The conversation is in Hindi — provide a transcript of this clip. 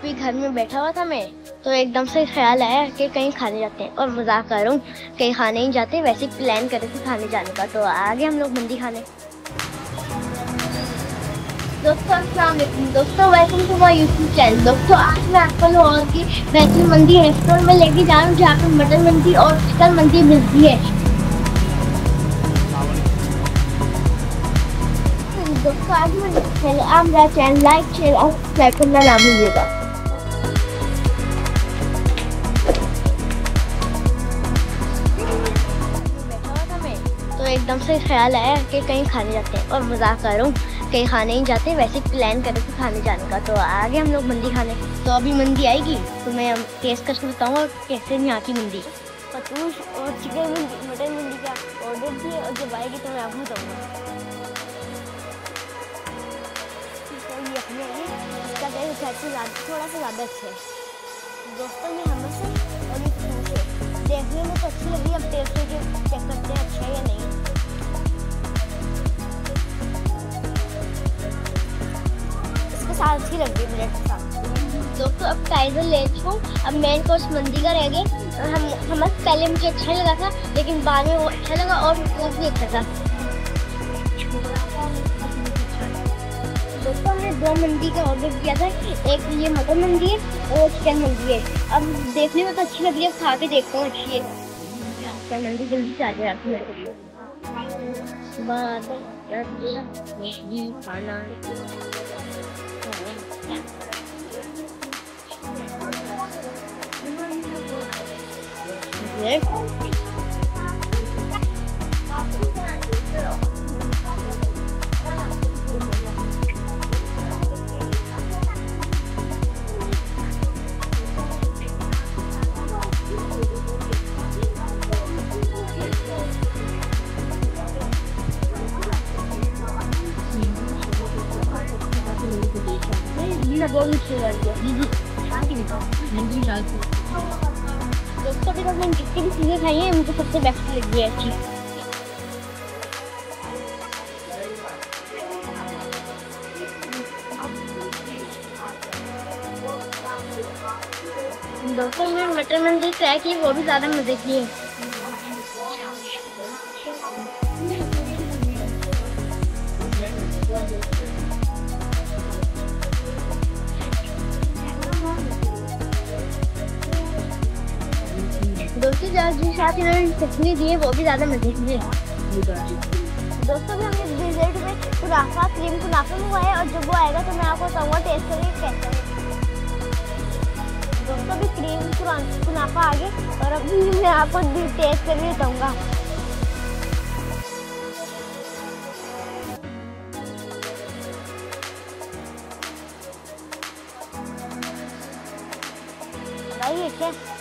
अभी घर में बैठा हुआ था मैं, तो एकदम से ख्याल आया कि कहीं खाने जाते हैं। और मजाक कर रहा हूँ, कहीं खाने ही जाते, वैसे ही प्लान करे थे खाने जाने का, तो आ गए हम लोग मंदी खाने। दोस्तों अस्सलाम वालेकुम। दोस्तों welcome to my YouTube channel. दोस्तों आज मैं आपको लाहौर की बेहतरीन मंदी रेस्टोरेंट में लेके जा रहा हूँ, जहाँ पे मटन मंदी और चिकन मंदी मिलती है। दोस्तों आज मैं पहले आप मेरा चैनल लाइक शेयर और सब्सक्राइब करना ना भूलिएगा। तो एकदम से ख्याल आया कि कहीं खाने जाते हैं। और मजाक कर रहा हूँ, कहीं खाने ही जाते, वैसे ही प्लान करे थे खाने जाने का, तो आ गए हम लोग मंदी खाने। तो अभी मंदी आएगी तो मैं टेस्ट करके बताऊँगा कैसे यहाँ की मंदी। पतूश और चिकन मंदी, मटन मंदी का ऑर्डर दिए, और जब आएगी तो मैं आपको बताऊँगा। इसका टेस्ट थोड़ा सा ज़्यादा अच्छा है। दोस्तों ये हमें से और ये से देखने में तो अच्छी लगी, अब टेस्ट करके चेक करते हैं अच्छा है या नहीं। इसके साथ अच्छी लग रही है ब्रेड के साथ। दोस्तों अब टाइजर ले चुका हूँ, अब मेन कोर्स मंदी का रह गया। हमें पहले मुझे अच्छा लगा था, लेकिन बाद में वो अच्छा लगा और वो भी अच्छा था। दोस्तों हमने दो मंदी का ऑर्डर किया था, एक ये मटन मंदी है और चिकन मंदी है। अब देखने में तो अच्छी लग रही है, खा के देखता हूँ अच्छी है। चिकन मंदी जल्दी से आ जाए आपको मेरे को दोस्तों अभी तक मैंने जितनी भी चीज़ें खाई हैं मुझे सबसे बेस्ट लगी है अच्छी। दोस्तों मैंने मटन मंदी ट्राई की, वो भी ज़्यादा मज़े की है। दोस्तों जो साथ इन्होंने चटनी दी है वो भी ज़्यादा मज़े की है। दोस्तों भी हमने डिजर्ट में कुनाफा क्रीम कुनाफा मंगवाया, और जब वो आएगा तो मैं आपको बताऊंगा टेस्ट करके कैसा है। दोस्तों भी क्रीम कुनाफा आ गया, और अभी मैं आपको टेस्ट करके बताऊंगा। भाई क्या